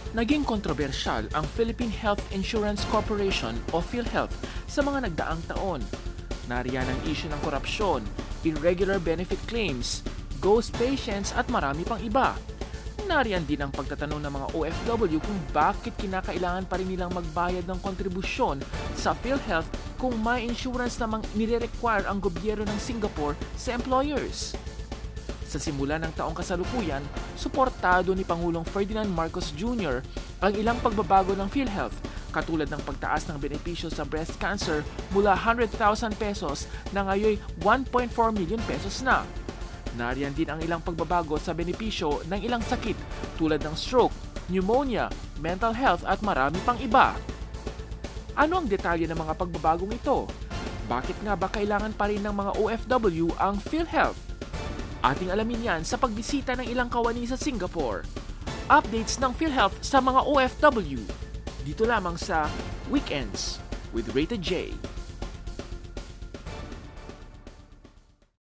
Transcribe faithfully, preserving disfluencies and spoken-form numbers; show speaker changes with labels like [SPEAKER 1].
[SPEAKER 1] Naging kontrobersyal ang Philippine Health Insurance Corporation o PhilHealth sa mga nagdaang taon. Nariyan ang issue ng korupsyon, irregular benefit claims, ghost patients at marami pang iba. Nariyan din ang pagtatanong ng mga O F W kung bakit kinakailangan pa rin nilang magbayad ng kontribusyon sa PhilHealth kung may insurance namang nire-require ang gobyerno ng Singapore sa employers. Sa simula ng taong kasalukuyan, suportado ni Pangulong Ferdinand Marcos Junior ang ilang pagbabago ng PhilHealth, katulad ng pagtaas ng benepisyo sa breast cancer mula one hundred thousand pesos na ngayon one point four million pesos na. Nariyan din ang ilang pagbabago sa benepisyo ng ilang sakit tulad ng stroke, pneumonia, mental health at marami pang iba. Ano ang detalye ng mga pagbabagong ito? Bakit nga ba kailangan pa rin ng mga O F W ang PhilHealth? Ating alamin yan sa pagbisita ng ilang kawani sa Singapore. Updates ng PhilHealth sa mga O F W. Dito lamang sa Weekends with Rated J.